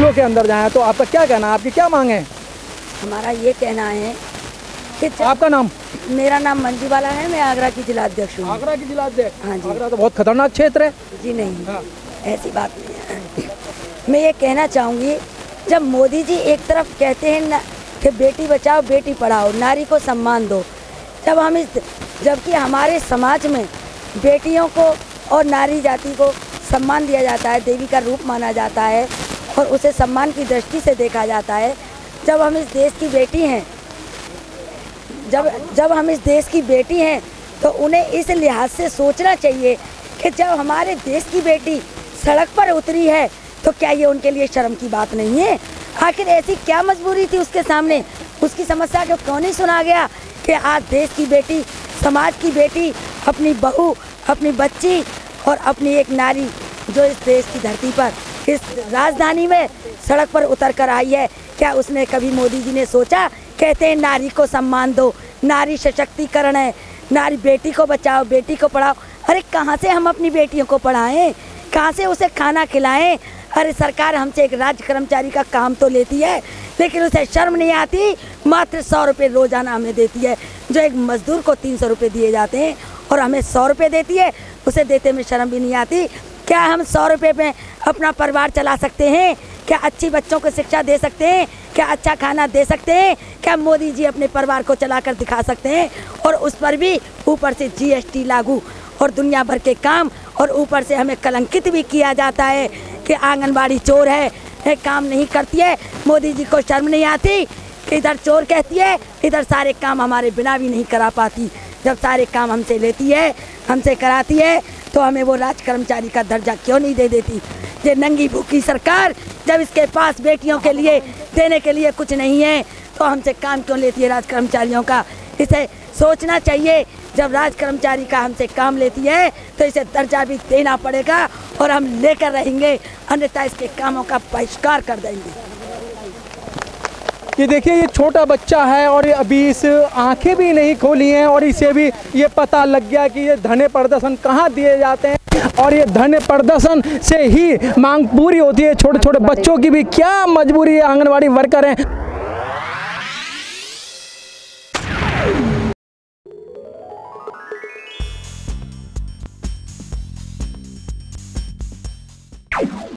स्कूलों के अंदर जाएं, तो आपका क्या कहना है, आपकी क्या मांग है? हमारा ये कहना है कि आपका नाम? मेरा नाम मंजू बाला है, मैं आगरा की जिलाध्यक्ष हूँ। आगरा की जिलाध्यक्ष? हाँ जी। आगरा तो बहुत खतरनाक क्षेत्र है। जी नहीं, ऐसी बात नहीं है। मैं ये कहना चाहूँगी, जब मोदी जी एक तरफ कहते हैं कि बेटी बचाओ बेटी पढ़ाओ, नारी को सम्मान दो, जबकि हमारे समाज में बेटियों को और नारी जाति को सम्मान दिया जाता है, देवी का रूप माना जाता है और उसे सम्मान की दृष्टि से देखा जाता है। जब हम इस देश की बेटी हैं, जब हम इस देश की बेटी हैं तो उन्हें इस लिहाज से सोचना चाहिए कि जब हमारे देश की बेटी सड़क पर उतरी है तो क्या ये उनके लिए शर्म की बात नहीं है? आखिर ऐसी क्या मजबूरी थी उसके सामने? उसकी समस्या को क्यों नहीं सुना गया कि आज देश की बेटी, समाज की बेटी, अपनी बहू, अपनी बच्ची और अपनी एक नारी जो इस देश की धरती पर, इस राजधानी में सड़क पर उतर कर आई है, क्या उसने कभी मोदी जी ने सोचा? कहते हैं नारी को सम्मान दो, नारी सशक्तिकरण है, नारी बेटी को बचाओ बेटी को पढ़ाओ। अरे कहाँ से हम अपनी बेटियों को पढ़ाएं, कहाँ से उसे खाना खिलाएं? अरे सरकार हमसे एक राज्य कर्मचारी का काम तो लेती है, लेकिन उसे शर्म नहीं आती, मात्र 100 रुपये रोजाना हमें देती है, जो एक मजदूर को 300 रुपये दिए जाते हैं और हमें 100 रुपये देती है, उसे देते में शर्म भी नहीं आती। क्या हम 100 रुपये में अपना परिवार चला सकते हैं? क्या अच्छी बच्चों को शिक्षा दे सकते हैं? क्या अच्छा खाना दे सकते हैं? क्या मोदी जी अपने परिवार को चलाकर दिखा सकते हैं? और उस पर भी ऊपर से GST लागू और दुनिया भर के काम, और ऊपर से हमें कलंकित भी किया जाता है कि आंगनबाड़ी चोर है, काम नहीं करती है। मोदी जी को शर्म नहीं आती कि इधर चोर कहती है, इधर सारे काम हमारे बिना भी नहीं करा पाती। जब सारे काम हमसे लेती है, हमसे कराती है, तो हमें वो राज कर्मचारी का दर्जा क्यों नहीं दे देती? ये नंगी भूखी सरकार, जब इसके पास बेटियों के लिए देने के लिए कुछ नहीं है, तो हमसे काम क्यों लेती है राज कर्मचारियों का? इसे सोचना चाहिए, जब राज कर्मचारी का हमसे काम लेती है तो इसे दर्जा भी देना पड़ेगा और हम लेकर रहेंगे, अन्यथा इसके कामों का बहिष्कार कर देंगे। ये देखिए, ये छोटा बच्चा है और अभी इस आंखें भी नहीं खोली हैं और इसे भी ये पता लग गया कि ये धरने प्रदर्शन कहाँ दिए जाते हैं और ये धरने प्रदर्शन से ही मांग पूरी होती है। छोटे छोटे बच्चों की भी क्या मजबूरी है, आंगनबाड़ी वर्कर हैं।